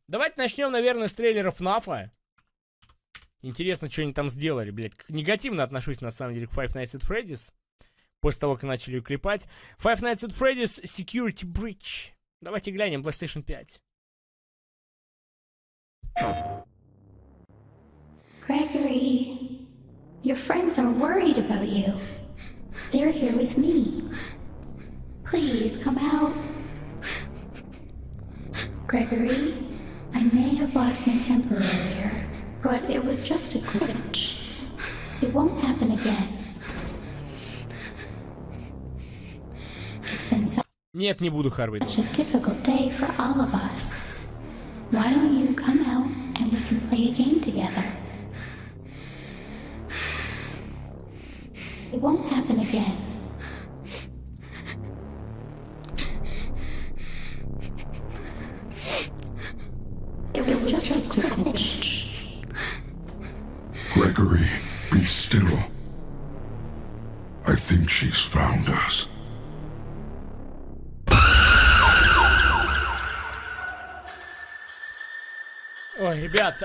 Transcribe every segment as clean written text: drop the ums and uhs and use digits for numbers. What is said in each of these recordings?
Давайте начнем, наверное, с трейлера FNAF. Интересно, что они там сделали, блядь. Негативно отношусь, на самом деле, к Five Nights at Freddy's. После того, как начали ее клепать. Five Nights at Freddy's Security Breach. Давайте глянем, PlayStation 5. Gregory, your friends are worried about you. They're here with me. Please come out. Gregory, I may have lost my temper earlier, but it was just a glitch. It won't happen again. It's been such Нет, не буду, Харви. a difficult day for all of us. Why don't you come out and we can play a game together? It won't happen again. It was just a glitch. Gregory, be still. I think she's found us. Ой, ребят,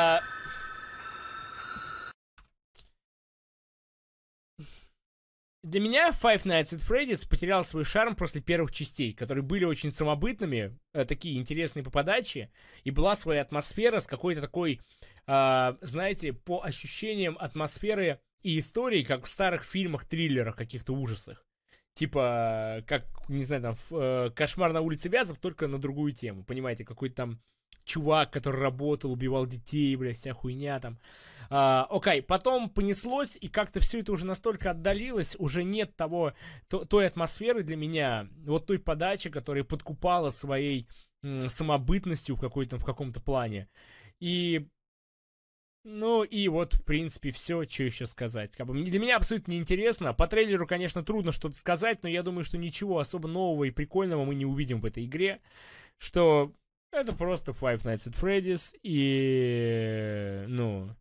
для меня Five Nights at Freddy's потерял свой шарм после первых частей, которые были очень самобытными, такие интересные по подаче, и была своя атмосфера с какой-то такой, знаете, по ощущениям атмосферы и истории, как в старых фильмах, триллерах, каких-то ужасах. Типа, как, не знаю, там, «Кошмар на улице Вязов», только на другую тему, понимаете, какой-то там чувак, который работал, убивал детей, блядь, вся хуйня там. Окей, потом понеслось, и как-то все это уже настолько отдалилось, уже нет той атмосферы для меня, вот той подачи, которая подкупала своей самобытностью в каком-то плане. И, ну, и вот, в принципе, все, что еще сказать. Как бы, для меня абсолютно неинтересно. По трейлеру, конечно, трудно что-то сказать, но я думаю, что ничего особо нового и прикольного мы не увидим в этой игре, что... Это просто Five Nights at Freddy's, и, ну,